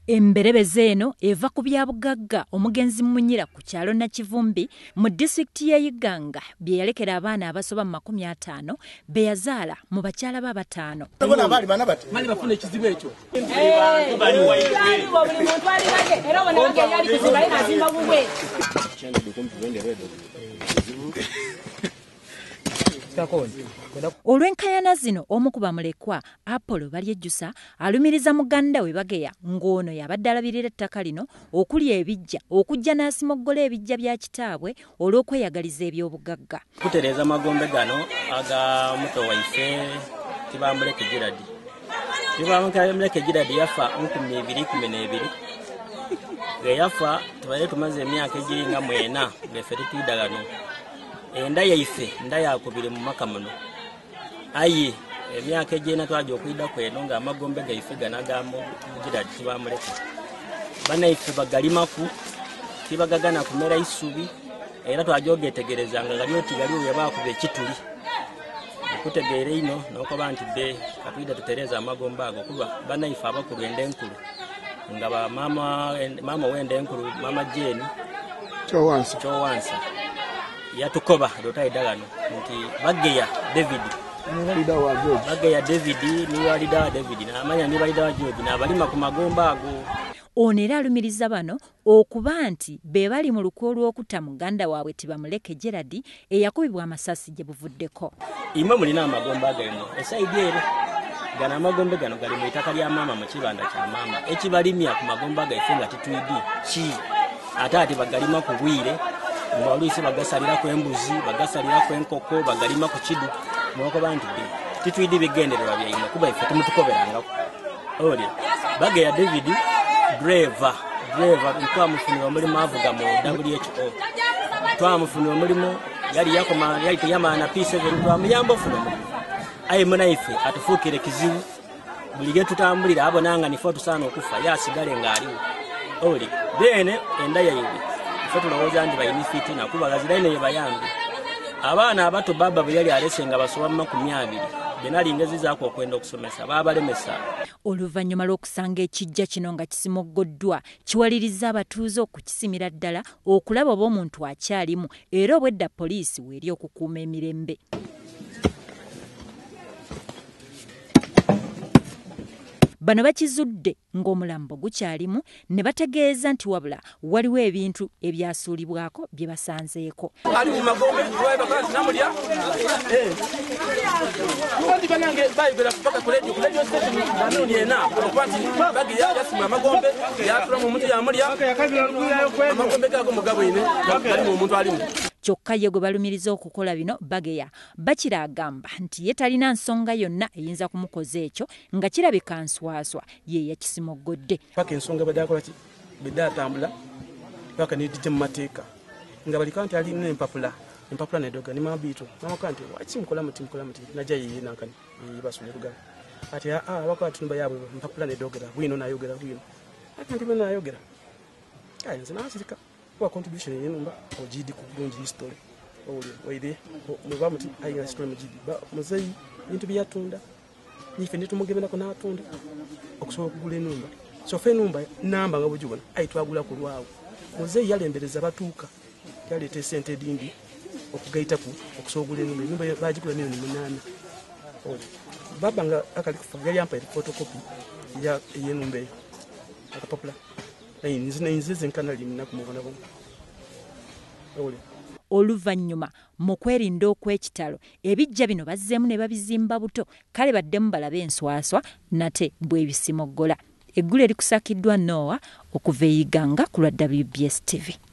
Emberebeze eno eva ku byabugagga omugenzi Munyira ku kyalo Nakivumbi mu disitulikiti y'e Iganga bye yalekera abaana abasoba mu 50 be yazaala mu bakyala ba batano. Mali bafuna ekizibu ekyo. Olw'enkayana zino omu ku bamulekwa Apollo Balyejjusa alumiriza muganda we Bageya ng'ono yabadde alabirira ettaka lino okuli ebijja okujja n'asimoggola ebijja bya kitaabwe olw'okweyagaliza eby'obugagga. Kutereeza magombe gano aga muto waife Tibamuleke Giradi. Tibamuleke Giradi yafa 2012. Ge yafa tubaye tumaze emyaka egiringa 4 befe tutidagano. Enda yaife nda yakubire mu maka muno. Ayi emyaka egena twaje okwida kweno nga amagombe gaife ganaga mu Giradi Tibamuleke. Bana ife bagalimaku tibagagana kumera isubi era twaje ogetegereza nga gali otigali yabakube kituli. Kutegeere ino noko bantu be katwida tutereza amagombe ago kuba bana ife abakulu ende enkulu nga ba mama wende enkulu mama Jeni Chowansa yatukoba dotayidagano nti Bageya David ni walida wa David na amanya ni walida wa George na balima ku magombe ago. Ono era alumiriza bano okuba nti be bali mu lukwo lw'okutta muganda waabwe Tibamuleke Gerard eyakubibwa amasasi gye buvuddeko. Imwe mulina amagombe agalimu esaidi ero gana amagombe gano gali mu itaka lya mama mu kibanda kya mama ekibalimya ku magombe agaife nga titwidi ki ate bagalima ku bwire mbalisi bagasalira ku embuzi bagasalira ku enkoko bagalima ku kidu mwoko bantu titwidi bigendererwa bya imwe kuba ife tumutukoberanga oli Bageya David Breva twamufunira mulimo avuga mu WHO twamufunira mulimo yali yakoma yali teyamana P7 twamuyamba ofuna ayi muna ife atufukire kizibu bulige tutambulira abonanga nifo tusana okufa yasigale ngaliwo oli bene enda yayibi ife tulowoza ndi bayinifiti na kuba gaziraine yebayambi abana abato baba bali aresenga basoba mu 20 benali ngezi zaako okwenda okusomesa babalemesa. Oluvannyuma lw'okusanga ekijja kino nga kisimoggoddwa kiwaliriza abatuuze okukisimira ddala okulaba oba omuntu akyalimu era obwedda poliisi weeri okukuuma emirembe. Bano bakizudde ng'omulambo gukyalimu ne bategeeza nti wabula waliwo ebintu ebyasuulibwako bye basanzeeko. Ali mu magombe bakati namulya ndi banange bayibera paka ku radio station nanoni ena okwati Bageya yasima amagombe yatula mu muntu yamulya amagombe gago mugabo ine ali mu muntu alimu. Kyokka ye gwe balumiriza okukola bino Bageya bakira agamba nti ye talina nsonga yonna eyinza kumukoza ekyo nga kirabika nswaswa ye yakisimoggodde. Paka ensonga badakola ki bidatambula paka nidije mu mateeka nga bali kanti ali n'empapula nedoga ni mabito namukanti wakimukola muti najja yiyi nankani yibasule ruga ati bakati tumba yabwe empapula nedogera bwino nayogera bwino akanti bena nayogera kayenze nasirika kwa contribution yenumba ojidi ku bulungi history oli waide muba muti ayi history mujidi muzeyi bintu byatunda nife nditumugebe nako natunda okusobola kugula enumba so fe numba namba nga bujubona ayi twagula ku lwawo muzeyi yalembereza batuuka yaleta sente dindi okugaita ku okusobola enumba bajikula milioni 8 oli baba nga akali kufa yali yampa photocopy ya yenumba akapapula nzize nkanali nakumubona bomu. Oluvannyuma mu kwerinda okw'ekitalo ebijja bino bazzeemu ne babizimba buto kale baddemu balabe enswaswa nate bwebisimoggola. Eggulu erikusakiddwa Noah okuva e Iganga ku lwa WBS TV.